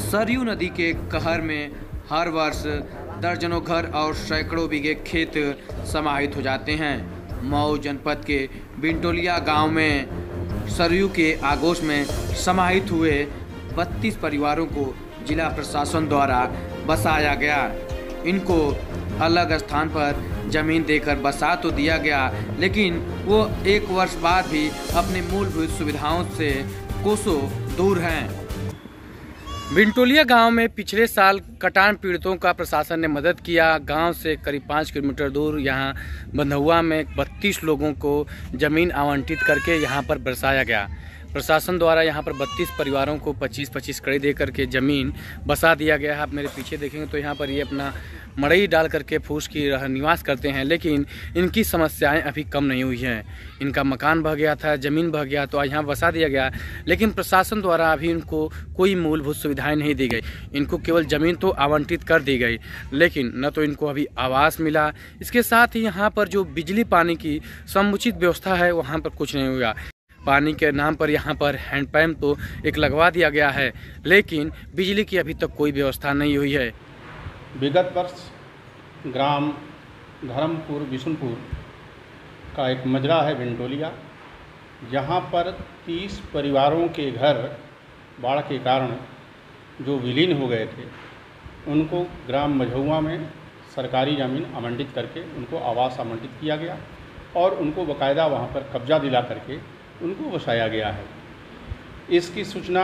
सरयू नदी के कहर में हर वर्ष दर्जनों घर और सैकड़ों बीघे खेत समाहित हो जाते हैं। मऊ जनपद के बिंटोलिया गांव में सरयू के आगोश में समाहित हुए 32 परिवारों को जिला प्रशासन द्वारा बसाया गया। इनको अलग स्थान पर जमीन देकर बसा तो दिया गया, लेकिन वो एक वर्ष बाद भी अपने मूलभूत सुविधाओं से कोसों दूर हैं। बिंटोलिया गांव में पिछले साल कटान पीड़ितों का प्रशासन ने मदद किया। गांव से करीब 5 किलोमीटर दूर यहां बंधुआ में 32 लोगों को ज़मीन आवंटित करके यहां पर बसाया गया। प्रशासन द्वारा यहां पर 32 परिवारों को 25-25 कड़ी दे करके ज़मीन बसा दिया गया है। आप मेरे पीछे देखेंगे तो यहाँ पर ये अपना मड़ई डाल करके फूस की निवास करते हैं, लेकिन इनकी समस्याएं अभी कम नहीं हुई हैं। इनका मकान बह गया था, ज़मीन बह गया, तो आज यहाँ बसा दिया गया, लेकिन प्रशासन द्वारा अभी इनको कोई मूलभूत सुविधाएं नहीं दी गई। इनको केवल ज़मीन तो आवंटित कर दी गई, लेकिन न तो इनको अभी आवास मिला। इसके साथ ही यहाँ पर जो बिजली पानी की समुचित व्यवस्था है वहाँ पर कुछ नहीं हुआ। पानी के नाम पर यहाँ पर हैंडपम्प तो एक लगवा दिया गया है, लेकिन बिजली की अभी तक कोई व्यवस्था नहीं हुई है। विगत वर्ष ग्राम धर्मपुर बिशुनपुर का एक मजरा है बिंटोलिया, जहाँ पर 30 परिवारों के घर बाढ़ के कारण जो विलीन हो गए थे, उनको ग्राम मझौआ में सरकारी ज़मीन आवंटित करके उनको आवास आवंटित किया गया और उनको बाकायदा वहाँ पर कब्जा दिला करके उनको बसाया गया है। इसकी सूचना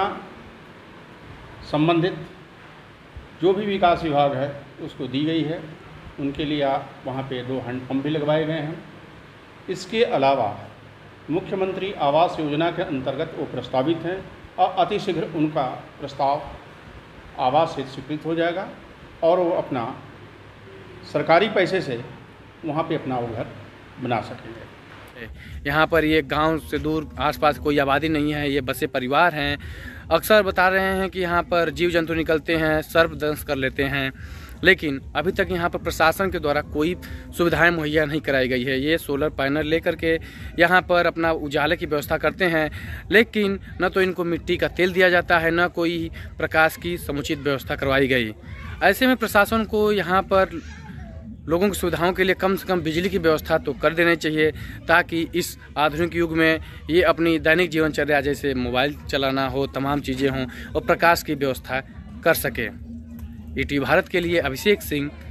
संबंधित जो भी विकास विभाग है उसको दी गई है। उनके लिए वहाँ पे 2 हैंडपम्प भी लगवाए गए हैं। इसके अलावा मुख्यमंत्री आवास योजना के अंतर्गत वो प्रस्तावित हैं और अतिशीघ्र उनका प्रस्ताव आवास से स्वीकृत हो जाएगा और वो अपना सरकारी पैसे से वहाँ पे अपना वो घर बना सकेंगे। यहाँ पर ये गांव से दूर आसपास कोई आबादी नहीं है, ये बसे परिवार हैं। अक्सर बता रहे हैं कि यहाँ पर जीव जंतु निकलते हैं, सर्पदंश कर लेते हैं, लेकिन अभी तक यहाँ पर प्रशासन के द्वारा कोई सुविधाएं मुहैया नहीं कराई गई है। ये सोलर पैनल लेकर के यहाँ पर अपना उजाले की व्यवस्था करते हैं, लेकिन न तो इनको मिट्टी का तेल दिया जाता है, न कोई प्रकाश की समुचित व्यवस्था करवाई गई। ऐसे में प्रशासन को यहाँ पर लोगों की सुविधाओं के लिए कम से कम बिजली की व्यवस्था तो कर देनी चाहिए, ताकि इस आधुनिक युग में ये अपनी दैनिक जीवनचर्या जैसे मोबाइल चलाना हो, तमाम चीज़ें हों और प्रकाश की व्यवस्था कर सके। ईटीवी भारत के लिए अभिषेक सिंह,